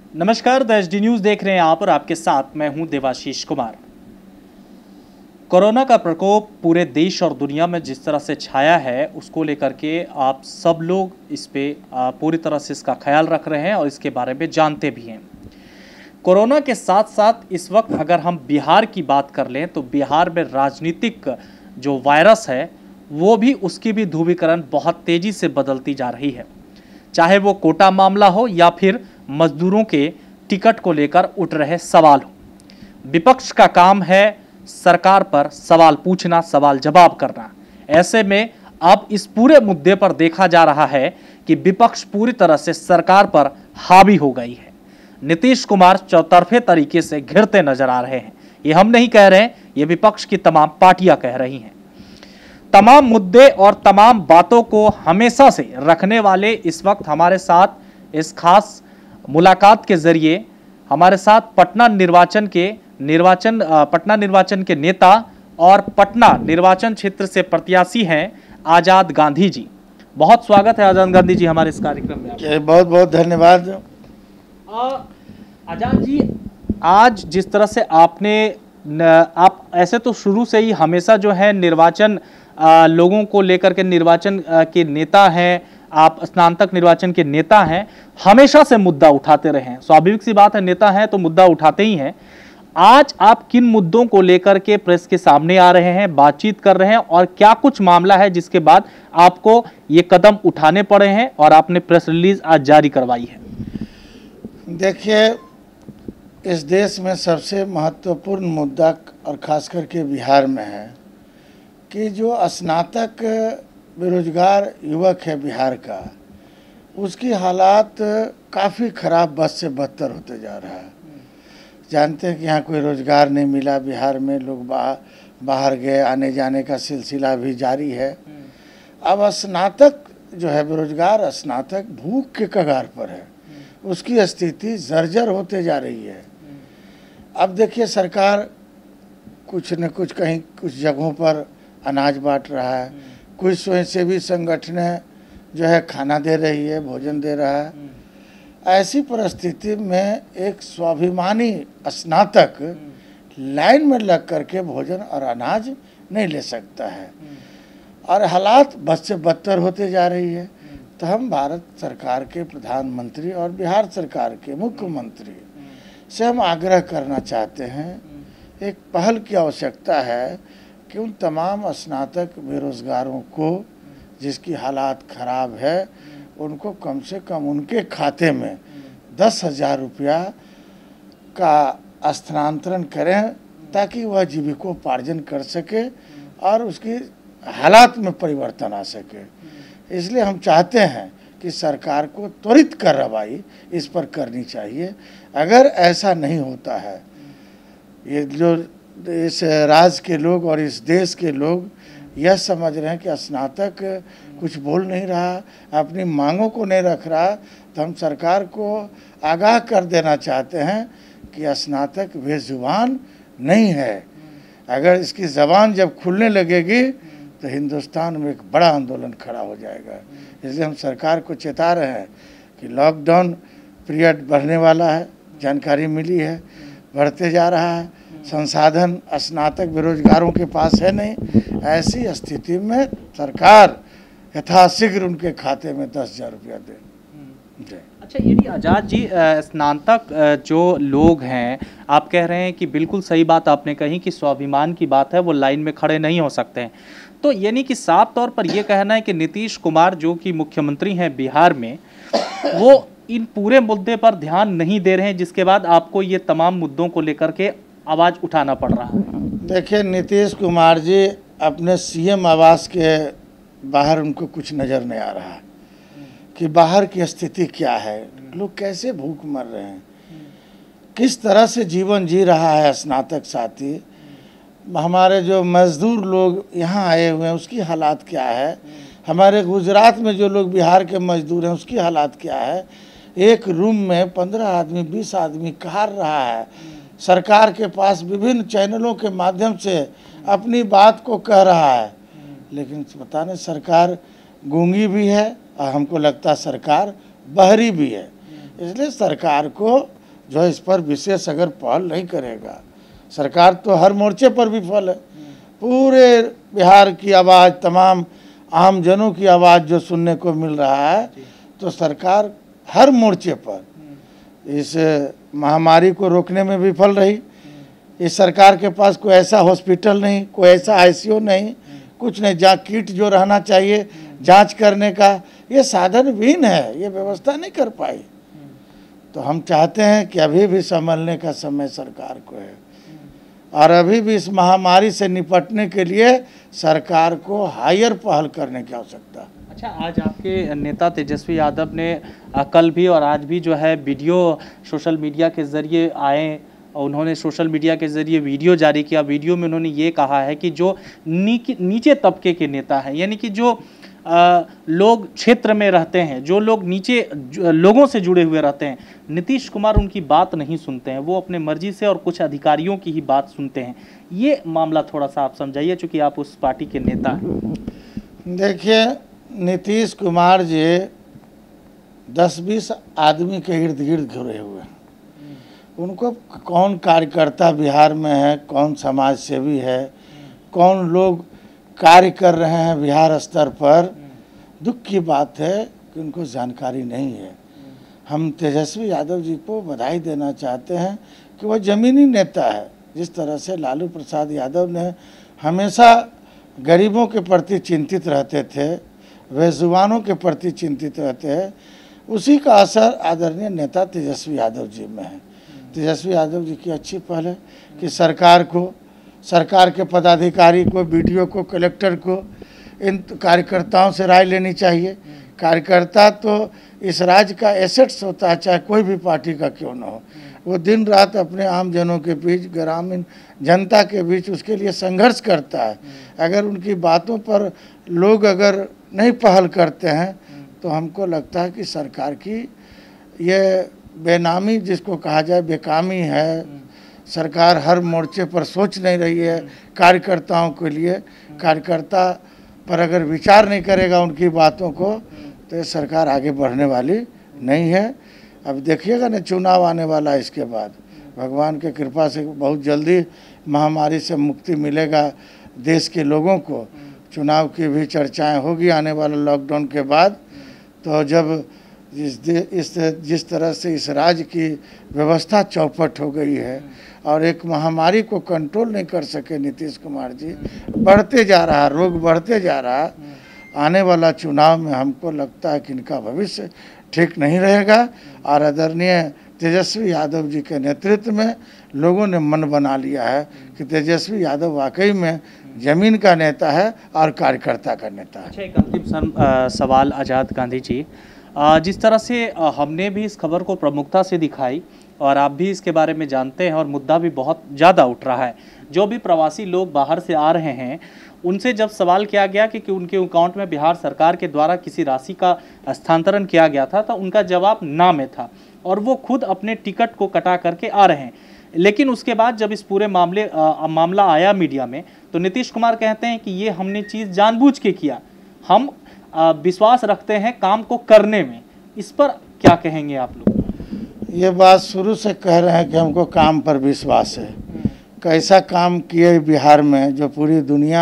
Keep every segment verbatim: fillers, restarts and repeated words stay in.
नमस्कार, the H D news देख रहे हैं आप और आपके साथ मैं हूं देवाशीष कुमार। कोरोना का प्रकोप पूरे देश और दुनिया में जिस तरह से छाया है उसको लेकर के आप सब लोग इस पे पूरी तरह से इसका ख्याल रख रहे हैं और इसके बारे में जानते भी हैं। कोरोना के साथ साथ इस वक्त अगर हम बिहार की बात कर लें तो बिहार में राजनीतिक जो वायरस है वो भी उसकी भी ध्रुवीकरण बहुत तेजी से बदलती जा रही है। चाहे वो कोटा मामला हो या फिर मजदूरों के टिकट को लेकर उठ रहे सवाल हो, विपक्ष का काम है सरकार पर सवाल पूछना, सवाल जवाब करना। ऐसे में अब इस पूरे मुद्दे पर देखा जा रहा है कि विपक्ष पूरी तरह से सरकार पर हावी हो गई है। नीतीश कुमार चौतरफे तरीके से घिरते नजर आ रहे हैं। ये हम नहीं कह रहे हैं, ये विपक्ष की तमाम पार्टियां कह रही हैं। तमाम मुद्दे और तमाम बातों को हमेशा से रखने वाले इस वक्त हमारे साथ इस खास मुलाकात के जरिए हमारे साथ पटना निर्वाचन के निर्वाचन पटना निर्वाचन के नेता और पटना निर्वाचन क्षेत्र से प्रत्याशी हैं आजाद गांधी जी। बहुत स्वागत है आजाद गांधी जी हमारे इस कार्यक्रम में। बहुत बहुत धन्यवाद। आजाद जी, आज जिस तरह से आपने आप ऐसे तो शुरू से ही हमेशा जो है निर्वाचन आ, लोगों को लेकर के निर्वाचन आ, के नेता हैं, आप स्नातक निर्वाचन के नेता हैं, हमेशा से मुद्दा उठाते रहे हैं। स्वाभाविक सी बात है, नेता हैं तो मुद्दा उठाते ही हैं। आज आप किन मुद्दों को लेकर के प्रेस के सामने आ रहे हैं, बातचीत कर रहे हैं और क्या कुछ मामला है जिसके बाद आपको ये कदम उठाने पड़े हैं और आपने प्रेस रिलीज आज जारी करवाई है? देखिए, इस देश में सबसे महत्वपूर्ण मुद्दा और खास करके बिहार में है कि जो स्नातक बेरोजगार युवक है बिहार का, उसकी हालात काफ़ी ख़राब, बद से बदतर होते जा रहा है। जानते हैं कि यहाँ कोई रोज़गार नहीं मिला, बिहार में लोग बाहर बाहर गए, आने जाने का सिलसिला भी जारी है। अब स्नातक जो है बेरोजगार स्नातक भूख के कगार पर है, उसकी स्थिति जर्जर होते जा रही है। अब देखिए, सरकार कुछ न कुछ कहीं कुछ जगहों पर अनाज बांट रहा है, कुछ स्वयंसेवी संगठनें जो है खाना दे रही है, भोजन दे रहा है। ऐसी परिस्थिति में एक स्वाभिमानी स्नातक लाइन में लग करके भोजन और अनाज नहीं ले सकता है और हालात बद से बदतर होते जा रही है। तो हम भारत सरकार के प्रधानमंत्री और बिहार सरकार के मुख्यमंत्री से हम आग्रह करना चाहते हैं, एक पहल की आवश्यकता है कि उन तमाम स्नातक बेरोजगारों को जिसकी हालात ख़राब है, उनको कम से कम उनके खाते में दस हज़ार रुपया का स्थानांतरण करें ताकि वह जीविकोपार्जन कर सके और उसकी हालात में परिवर्तन आ सके। इसलिए हम चाहते हैं कि सरकार को त्वरित कार्रवाई इस पर करनी चाहिए। अगर ऐसा नहीं होता है, ये जो इस राज्य के लोग और इस देश के लोग यह समझ रहे हैं कि स्नातक कुछ बोल नहीं रहा, अपनी मांगों को नहीं रख रहा, तो हम सरकार को आगाह कर देना चाहते हैं कि स्नातक बेजुबान नहीं है। अगर इसकी ज़बान जब खुलने लगेगी तो हिंदुस्तान में एक बड़ा आंदोलन खड़ा हो जाएगा। इसलिए हम सरकार को चेता रहे हैं कि लॉकडाउन पीरियड बढ़ने वाला है, जानकारी मिली है, बढ़ते जा रहा है। संसाधन स्नातक बेरोजगारों के पास है नहीं। ऐसी स्थिति में सरकार यथाशीघ्र उनके खाते में दस हजार रुपया दे। अच्छा, यदि आजाद जी स्नातक जो लोग हैं, आप कह रहे हैं कि बिल्कुल सही बात आपने कही कि स्वाभिमान की बात है, वो लाइन में खड़े नहीं हो सकते हैं, तो यानी कि साफ तौर पर यह कहना है कि नीतीश कुमार जो कि मुख्यमंत्री हैं बिहार में, वो इन पूरे मुद्दे पर ध्यान नहीं दे रहे हैं, जिसके बाद आपको ये तमाम मुद्दों को लेकर के आवाज़ उठाना पड़ रहा है। देखिए, नीतीश कुमार जी अपने सीएम आवास के बाहर उनको कुछ नज़र नहीं आ रहा कि बाहर की स्थिति क्या है, लोग कैसे भूख मर रहे हैं, किस तरह से जीवन जी रहा है स्नातक साथी, हमारे जो मज़दूर लोग यहाँ आए हुए हैं उसकी हालात क्या है, हमारे गुजरात में जो लोग बिहार के मजदूर हैं उसकी हालात क्या है। एक रूम में पंद्रह आदमी बीस आदमी कार रहा है, सरकार के पास विभिन्न चैनलों के माध्यम से अपनी बात को कह रहा है, लेकिन पता नहीं सरकार गूंगी भी है और हमको लगता है सरकार बहरी भी है। इसलिए सरकार को जो है इस पर विशेष अगर पहल नहीं करेगा, सरकार तो हर मोर्चे पर विफल है। पूरे बिहार की आवाज़, तमाम आम जनों की आवाज़ जो सुनने को मिल रहा है, तो सरकार हर मोर्चे पर इस महामारी को रोकने में विफल रही। इस सरकार के पास कोई ऐसा हॉस्पिटल नहीं, कोई ऐसा आईसीयू नहीं, कुछ नहीं, जहाँ किट जो रहना चाहिए जांच करने का, ये साधन विहीन है, ये व्यवस्था नहीं कर पाई। तो हम चाहते हैं कि अभी भी संभलने का समय सरकार को है, और अभी भी इस महामारी से निपटने के लिए सरकार को हायर पहल करने की आवश्यकता है। अच्छा, आज आपके नेता तेजस्वी यादव ने कल भी और आज भी जो है वीडियो सोशल मीडिया के ज़रिए आए, और उन्होंने सोशल मीडिया के ज़रिए वीडियो जारी किया। वीडियो में उन्होंने ये कहा है कि जो नीचे तबके के नेता हैं, यानी कि जो आ, लोग क्षेत्र में रहते हैं, जो लोग नीचे लोगों से जुड़े हुए रहते हैं, नीतीश कुमार उनकी बात नहीं सुनते हैं, वो अपने मर्जी से और कुछ अधिकारियों की ही बात सुनते हैं। ये मामला थोड़ा सा आप समझाइए, चूँकि आप उस पार्टी के नेता हैं। देखिए, नीतीश कुमार जी दस बीस आदमी के इर्द गिर्द घिरे हुए हैं। उनको कौन कार्यकर्ता बिहार में है, कौन समाज सेवी है, कौन लोग कार्य कर रहे हैं बिहार स्तर पर, दुख की बात है कि उनको जानकारी नहीं है। हम तेजस्वी यादव जी को बधाई देना चाहते हैं कि वह जमीनी नेता है। जिस तरह से लालू प्रसाद यादव ने हमेशा गरीबों के प्रति चिंतित रहते थे, बेजुबानों के प्रति चिंतित रहते हैं, उसी का असर आदरणीय नेता तेजस्वी यादव जी में है। तेजस्वी यादव जी की अच्छी पहल है कि सरकार को, सरकार के पदाधिकारी को, बीडीओ को, कलेक्टर को, इन कार्यकर्ताओं से राय लेनी चाहिए। कार्यकर्ता तो इस राज्य का एसेट्स होता है, चाहे कोई भी पार्टी का क्यों ना हो। वो दिन रात अपने आम जनों के बीच, ग्रामीण जनता के बीच उसके लिए संघर्ष करता है। अगर उनकी बातों पर लोग अगर नहीं पहल करते हैं, तो हमको लगता है कि सरकार की ये बेनामी, जिसको कहा जाए बेकामी है। सरकार हर मोर्चे पर सोच नहीं रही है कार्यकर्ताओं के लिए। कार्यकर्ता पर अगर विचार नहीं करेगा उनकी बातों को, तो ये सरकार आगे बढ़ने वाली नहीं है। अब देखिएगा ना, चुनाव आने वाला है, इसके बाद भगवान के कृपा से बहुत जल्दी महामारी से मुक्ति मिलेगा देश के लोगों को। चुनाव की भी चर्चाएं होगी आने वाले लॉकडाउन के बाद। तो जब जिस इस जिस तरह से इस राज्य की व्यवस्था चौपट हो गई है और एक महामारी को कंट्रोल नहीं कर सके नीतीश कुमार जी, बढ़ते जा रहा रोग बढ़ते जा रहा, आने वाला चुनाव में हमको लगता है कि इनका भविष्य ठीक नहीं रहेगा। और आदरणीय तेजस्वी यादव जी के नेतृत्व में लोगों ने मन बना लिया है कि तेजस्वी यादव वाकई में जमीन का नेता है और कार्यकर्ता का नेता है। अच्छा, एक अंतिम सवाल आज़ाद गांधी जी, जिस तरह से हमने भी इस खबर को प्रमुखता से दिखाई और आप भी इसके बारे में जानते हैं और मुद्दा भी बहुत ज़्यादा उठ रहा है, जो भी प्रवासी लोग बाहर से आ रहे हैं उनसे जब सवाल किया गया कि, कि उनके अकाउंट में बिहार सरकार के द्वारा किसी राशि का हस्तांतरण किया गया था, तो उनका जवाब ना में था और वो खुद अपने टिकट को कटा करके आ रहे हैं। लेकिन उसके बाद जब इस पूरे मामले आ, मामला आया मीडिया में, तो नीतीश कुमार कहते हैं कि ये हमने चीज़ जानबूझ के किया, हम आ, विश्वास रखते हैं काम को करने में। इस पर क्या कहेंगे आप लोग? ये बात शुरू से कह रहे हैं कि हमको काम पर विश्वास है। कैसा काम किए बिहार में जो पूरी दुनिया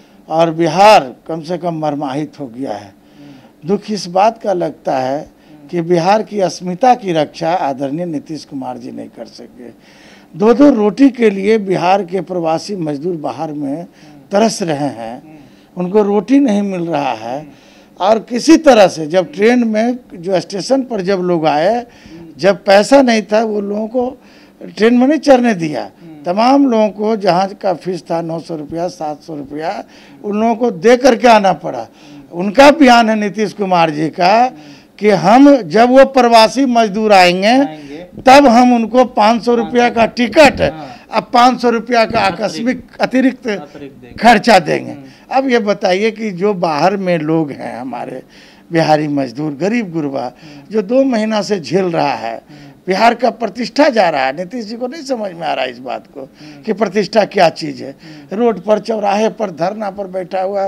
और बिहार कम से कम मर्माहित हो गया है। दुख इस बात का लगता है कि बिहार की अस्मिता की रक्षा आदरणीय नीतीश कुमार जी नहीं कर सके। दो दो रोटी के लिए बिहार के प्रवासी मजदूर बाहर में तरस रहे हैं, उनको रोटी नहीं मिल रहा है। और किसी तरह से जब ट्रेन में जो स्टेशन पर जब लोग आए, जब पैसा नहीं था, वो लोगों को ट्रेन में नहीं चढ़ने दिया। तमाम लोगों को जहाज का फीस था नौ सौ रुपया सात सौ रुपया, उन लोगों को दे करके आना पड़ा। उनका बयान है नीतीश कुमार जी का कि हम जब वो प्रवासी मजदूर आएंगे तब हम उनको पाँच सौ रुपया का टिकट, अब पाँच सौ रुपया का आकस्मिक अतिरिक्त खर्चा देंगे। अब ये बताइए कि जो बाहर में लोग हैं हमारे बिहारी मजदूर, गरीब गुरबा, जो दो महीना से झेल रहा है, बिहार का प्रतिष्ठा जा रहा है। नीतीश जी को नहीं समझ में आ रहा है इस बात को कि प्रतिष्ठा क्या चीज़ है। रोड पर, चौराहे पर, धरना पर बैठा हुआ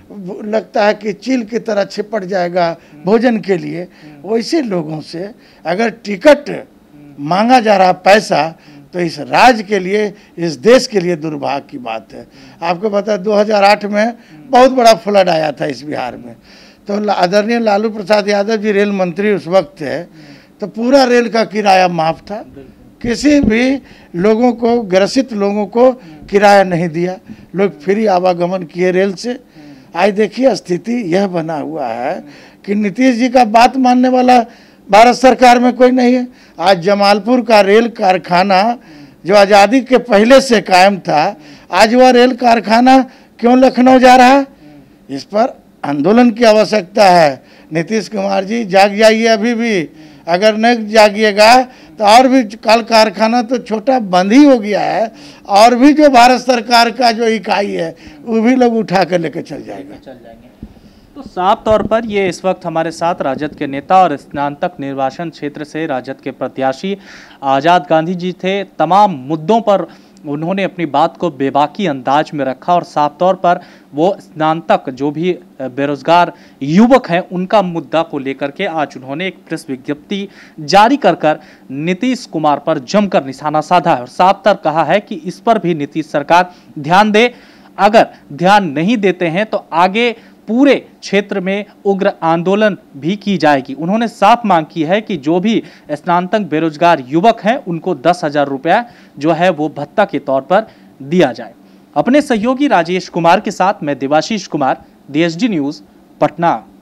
लगता है कि चील की तरह छिपट जाएगा भोजन के लिए। वैसे लोगों से अगर टिकट मांगा जा रहा पैसा, तो इस राज्य के लिए, इस देश के लिए दुर्भाग्य की बात है। आपको पता है दो हज़ार आठ में बहुत बड़ा फ्लड आया था इस बिहार में, तो आदरणीय लालू प्रसाद यादव जी रेल मंत्री उस वक्त थे, तो पूरा रेल का किराया माफ था, किसी भी लोगों को, ग्रसित लोगों को किराया नहीं दिया, लोग फ्री आवागमन किए रेल से। आज देखिए स्थिति यह बना हुआ है कि नीतीश जी का बात मानने वाला भारत सरकार में कोई नहीं है। आज जमालपुर का रेल कारखाना जो आज़ादी के पहले से कायम था, आज वह रेल कारखाना क्यों लखनऊ जा रहा है? इस पर आंदोलन की आवश्यकता है। नीतीश कुमार जी जाग जाइए अभी भी, अगर नहीं जागिएगा तो और भी कल कारखाना तो छोटा बंद ही हो गया है, और भी जो भारत सरकार का जो इकाई है वो भी लोग उठा कर लेकर चल जाएगा चल जाएंगे। तो साफ तौर पर ये इस वक्त हमारे साथ राजद के नेता और स्नातक निर्वाचन क्षेत्र से राजद के प्रत्याशी आज़ाद गांधी जी थे। तमाम मुद्दों पर उन्होंने अपनी बात को बेबाकी अंदाज में रखा और साफ तौर पर वो स्नातक जो भी बेरोजगार युवक हैं उनका मुद्दा को लेकर के आज उन्होंने एक प्रेस विज्ञप्ति जारी कर कर नीतीश कुमार पर जमकर निशाना साधा है और साफ तौर कहा है कि इस पर भी नीतीश सरकार ध्यान दे। अगर ध्यान नहीं देते हैं तो आगे पूरे क्षेत्र में उग्र आंदोलन भी की जाएगी। उन्होंने साफ मांग की है कि जो भी स्नातक बेरोजगार युवक हैं उनको दस हजार रुपया जो है वो भत्ता के तौर पर दिया जाए। अपने सहयोगी राजेश कुमार के साथ मैं Debashish Kumar, D S D news, Patna.